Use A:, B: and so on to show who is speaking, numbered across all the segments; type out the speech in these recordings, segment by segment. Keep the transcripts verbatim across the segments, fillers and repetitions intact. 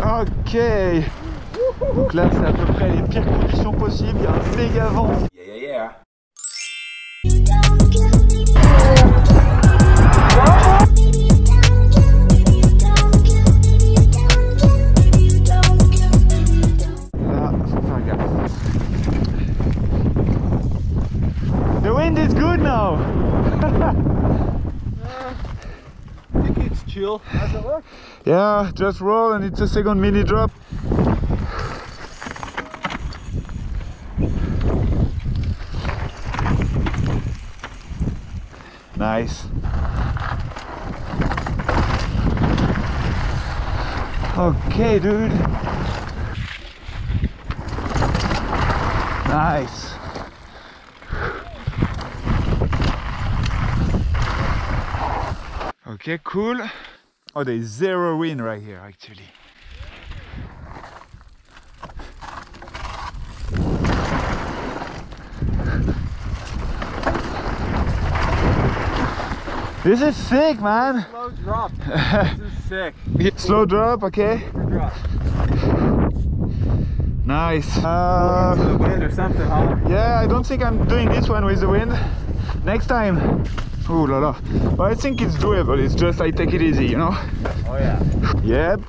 A: Ok. Donc là c'est à peu près les pires conditions possibles, il y a un méga vent.
B: Yeah, yeah, yeah.
A: Là, faut faire gaffe. The wind is good now.
C: I think it's chill. How's it look?
A: Yeah, just roll and it's a second mini drop. Nice. Okay, dude. Nice. Okay, cool. Oh, there's zero wind right here, actually. This is sick, man.
C: Slow drop. This is sick.
A: Slow drop, okay.
C: Drop.
A: Nice. Uh,
C: the wind or something, huh?
A: yeah, I don't think I'm doing this one with the wind. Next time. Ooh la la. But I think it's doable. It's just I take it easy, you know.
C: Oh yeah.
A: Yep.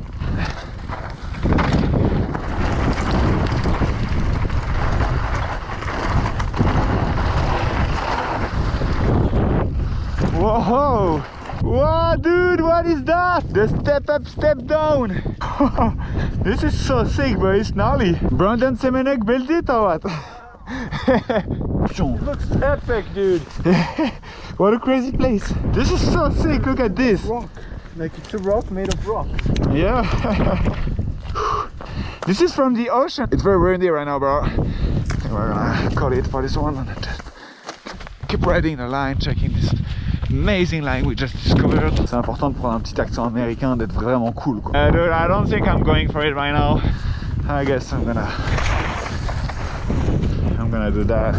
A: Whoa! Whoa, dude, what is that? The step up, step down. This is so sick, but it's gnarly. Brandon Semenek built it or what?
C: It looks epic, dude.
A: What a crazy place. This is so sick, look at this.
C: Rock. Like it's a rock made of rock.
A: Yeah. This is from the ocean. It's very windy right now, bro. We're gonna call it for this one and just keep riding the line, checking this amazing line we just discovered. C'est important de prendre un petit accent américain, d'être vraiment cool, quoi. Uh, dude, I don't think I'm going for it right now. I guess I'm gonna I'm gonna do that.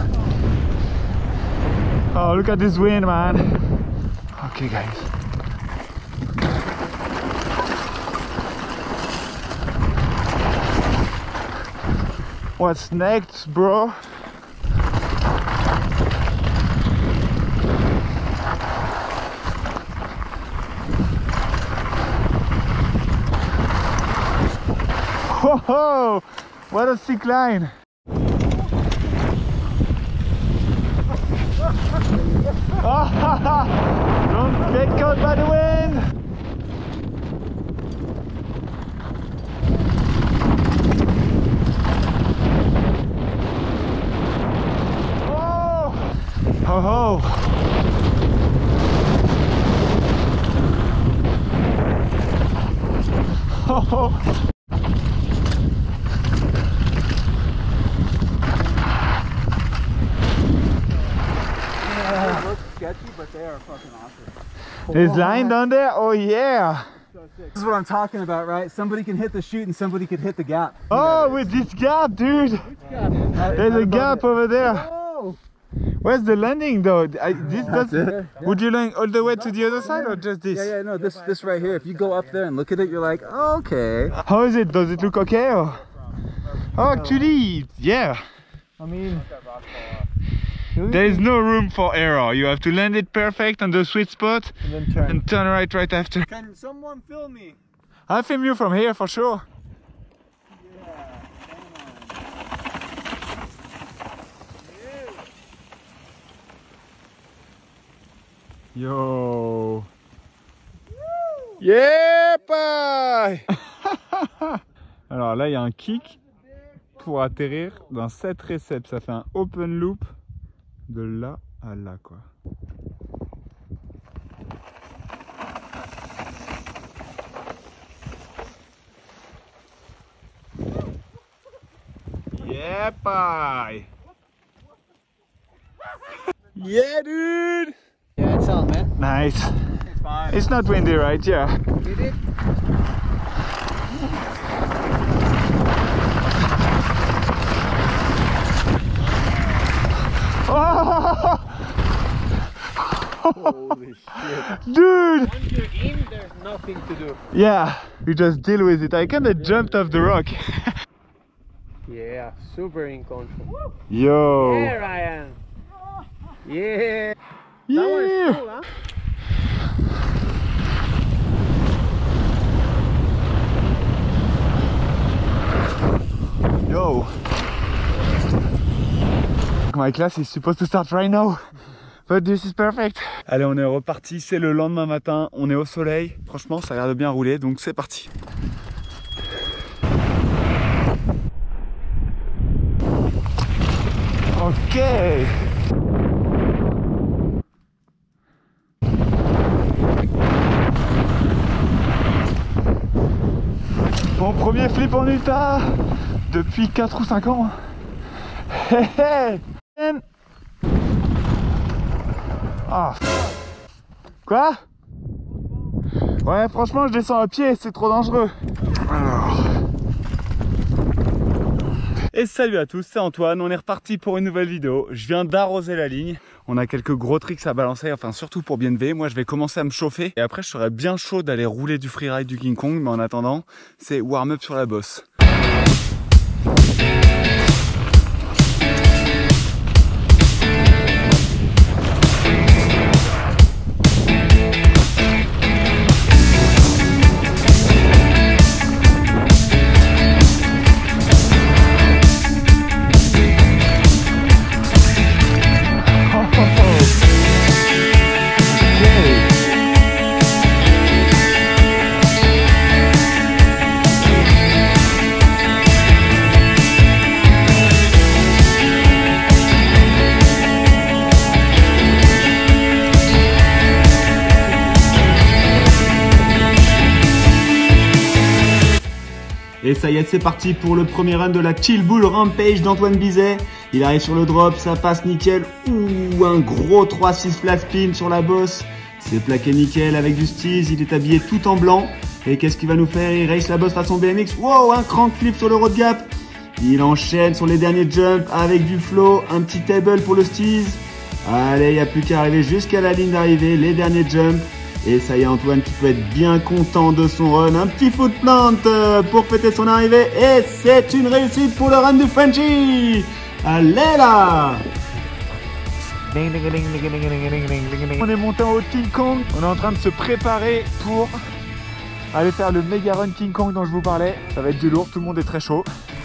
A: Oh, look at this wind, man. Okay, guys. What's next, bro? Whoa! What a sick line! Don't get caught by the wind! Oh! Ho ho! Ho ho!
C: Sketchy, but they are fucking awesome.
A: There's line down there? Oh yeah!
C: So this is what I'm talking about, right? Somebody can hit the chute and somebody can hit the gap.
A: Oh, with this gap, dude! There's a gap over there.
C: Oh!
A: Where's the landing though? I, this
C: That's
A: does,
C: it.
A: Would you land all the way to the other side or just this?
C: Yeah, yeah, no, this this right here. If you go up there and look at it, you're like, oh, okay.
A: How is it? Does it look okay? Or? Oh, actually, yeah.
C: I mean,
A: there is no room for error. You have to land it perfect on the sweet spot
C: and then turn.
A: and turn right right after.
C: Can someone film me?
A: I'll film you from here for sure. Yo. Yeah, bye. Alors là, il y a un kick pour atterrir dans cette récepte. Ça fait un open loop de là à là, quoi. Yeah, bye. Yeah, dude.
C: Yeah, it's on, man.
A: Nice.
C: It's fine.
A: It's not windy, right? Yeah.
C: Did it?
A: Oh!
C: Holy shit.
A: Dude!
C: Once you're in, there's nothing to do.
A: Yeah. We just deal with it. I kind of jumped off the rock.
B: Yeah, super in control.
A: Yo.
B: Yeah, Ryan. Yeah.
A: Yeah.
B: That one is cool, huh?
A: Yo. My class is supposed to start right now. But this is perfect. Allez, on est reparti, c'est le lendemain matin, on est au soleil. Franchement, ça a l'air de bien rouler, donc c'est parti. Ok. Mon premier flip en Utah depuis quatre ou cinq ans. Hey, hey. Ah. Quoi? Ouais, franchement, je descends à pied, c'est trop dangereux. Alors. Et salut à tous, c'est Antoine, on est reparti pour une nouvelle vidéo. Je viens d'arroser la ligne. On a quelques gros tricks à balancer, enfin surtout pour B N V. Moi, je vais commencer à me chauffer. Et après, je serai bien chaud d'aller rouler du freeride du King Kong. Mais en attendant, c'est warm-up sur la bosse.
C: Et ça y est, c'est parti pour le premier run de la Chill Bull Rampage d'Antoine Bizet. Il arrive sur le drop, ça passe nickel. Ouh, un gros trois six flat spin sur la bosse. C'est plaqué nickel avec du steeze, il est habillé tout en blanc. Et qu'est-ce qu'il va nous faire? Il race la bosse façon B M X. Wow, un crank flip sur le road gap. Il enchaîne sur les derniers jumps avec du flow, un petit table pour le steeze. Allez, il n'y a plus qu'à arriver jusqu'à la ligne d'arrivée, les derniers jumps. Et ça y est, Antoine qui peut être bien content de son run. Un petit foot plant pour fêter son arrivée. Et c'est une réussite pour le run du Frenchie. Allez là!
A: On est monté en haut de King Kong. On est en train de se préparer pour aller faire le méga run King Kong dont je vous parlais. Ça va être du lourd, tout le monde est très chaud.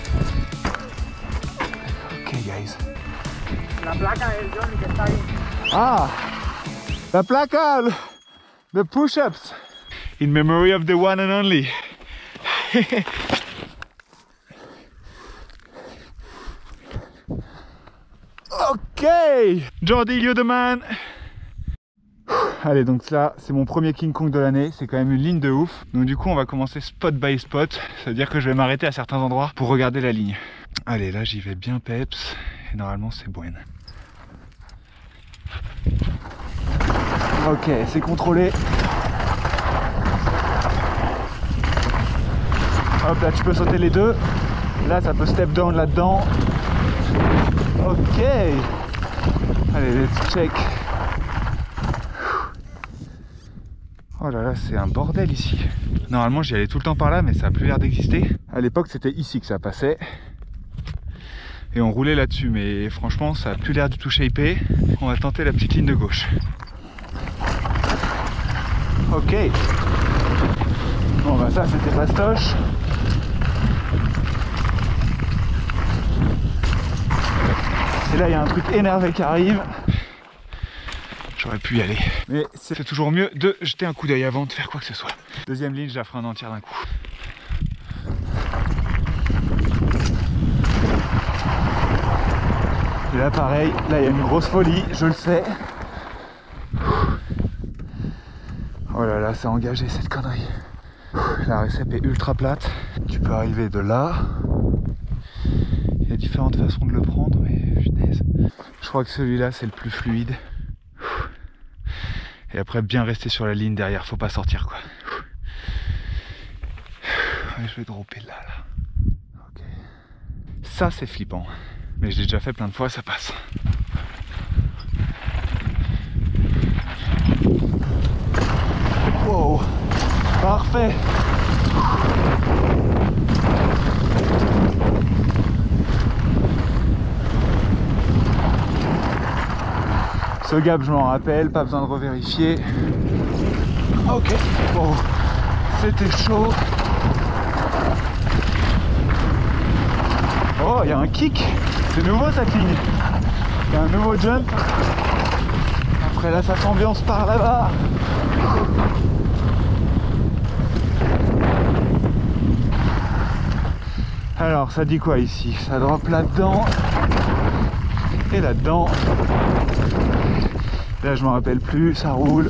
A: Ok, guys.
B: La placa del Johnny que está ahí.
A: Ah! La placa! The push-ups! In memory of the one and only. Ok! Jordi, you're the man! Allez, donc là, c'est mon premier King Kong de l'année. C'est quand même une ligne de ouf. Donc du coup, on va commencer spot by spot. Ça veut dire que je vais m'arrêter à certains endroits pour regarder la ligne. Allez, là, j'y vais bien peps. Et normalement, c'est bueno. Ok, c'est contrôlé. Hop, là tu peux sauter les deux. Là ça peut step down là-dedans. Ok. Allez, let's check. Oh là là, c'est un bordel ici. Normalement j'y allais tout le temps par là, mais ça a plus l'air d'exister. À l'époque c'était ici que ça passait. Et on roulait là-dessus, mais franchement ça a plus l'air du tout shapé. On va tenter la petite ligne de gauche. Ok. Bon bah ça c'était fastoche. Et là il y a un truc énervé qui arrive. J'aurais pu y aller. Mais c'est toujours mieux de jeter un coup d'œil avant de faire quoi que ce soit. Deuxième ligne, je la ferai en entière d'un coup. Et là pareil, là il y a une grosse folie, je le sais. Oh là là, c'est engagé cette connerie. La récep est ultra plate. Tu peux arriver de là. Il y a différentes façons de le prendre, mais punaise. Je crois que celui-là c'est le plus fluide. Et après bien rester sur la ligne derrière, faut pas sortir quoi. Ouais, je vais dropper là, là. Ok. Ça c'est flippant. Mais je l'ai déjà fait plein de fois, ça passe. Wow, parfait. Ce gap, je m'en rappelle, pas besoin de revérifier. Ok, bon, c'était chaud. Oh, il y a un kick, c'est nouveau cette ligne. Il y a un nouveau jump. Après là, ça s'ambiance par là-bas. Alors, ça dit quoi ici? Ça drop là-dedans et là-dedans. Là, je m'en rappelle plus, ça roule.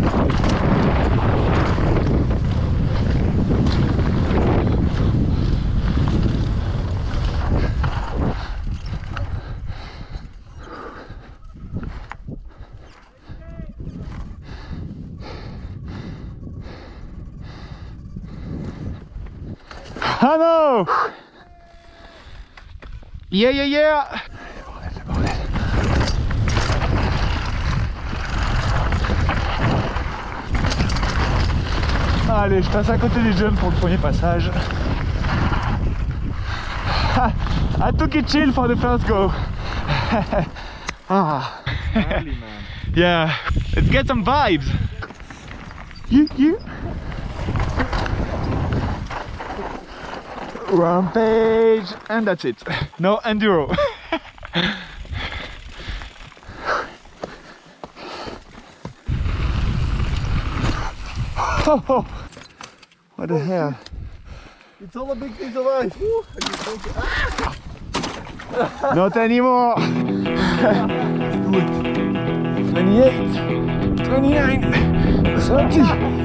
A: Ah non! Yeah, yeah, yeah! Le bordel, le bordel. Allez, je passe à côté des jumps pour le premier passage. I took it chill for the first go. Ah.
C: Early, man.
A: Yeah, let's get some vibes. You, you. Rampage, and that's it. No enduro. Oh, what the hell?
C: It's all a big piece of ice. Woo. I just broke it. Ah.
A: Not anymore. twenty-eight, twenty-nine, thirty.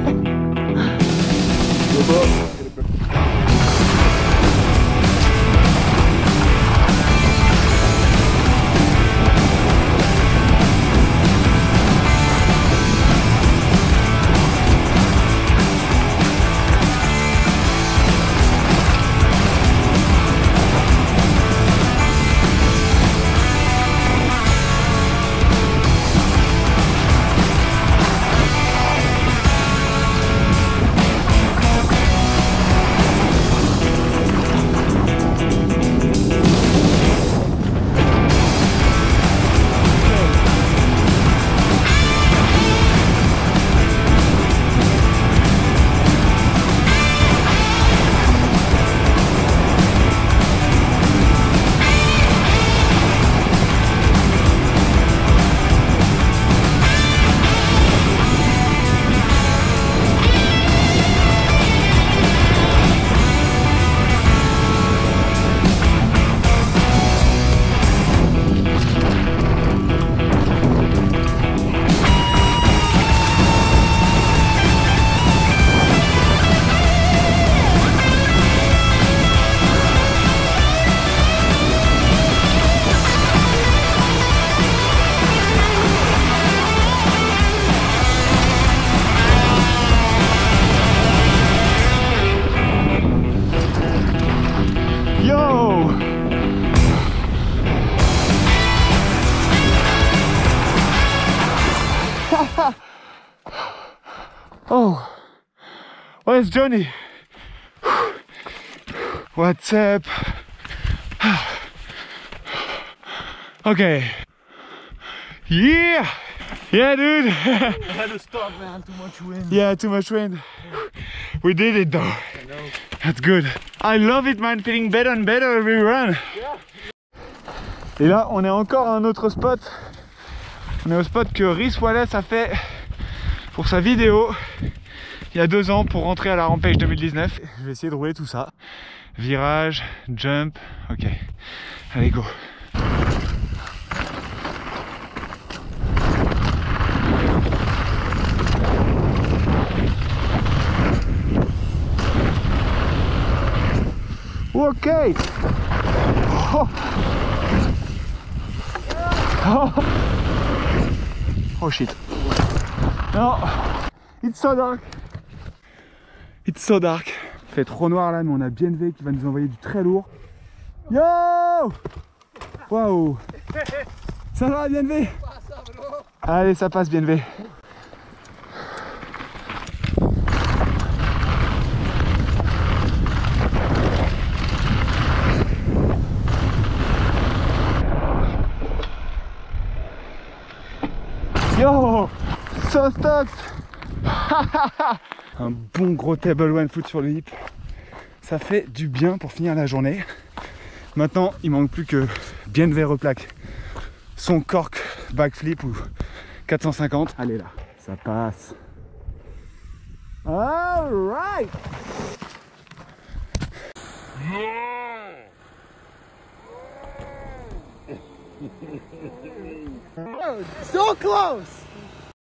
A: Oh, where's Johnny? What's up? Okay. Yeah! Yeah, dude!
C: I had to stop, man. Too much wind.
A: Yeah, too much wind. We did it though.
C: I know.
A: That's good. I love it, man. Feeling better and better every run.
C: Yeah.
A: Et là, on est encore à un autre spot. On est au spot que Rhys Wallace a fait pour sa vidéo il y a deux ans pour rentrer à la Rampage deux mille dix-neuf. Je vais essayer de rouler tout ça. Virage, jump, ok. Allez, go. Ok. Oh. Oh. Oh shit. Non. It's so dark. It's so dark. Il fait trop noir là, mais on a B N V qui va nous envoyer du très lourd. Yo. Waouh. Ça va B N V? Allez, ça passe B N V.
C: So stoked. Un bon gros table one foot sur le hip. Ça fait du bien pour finir la journée. Maintenant, il manque plus que Bienve replaque son cork backflip ou quatre cent cinquante. Allez là, ça passe. All right.
B: So close!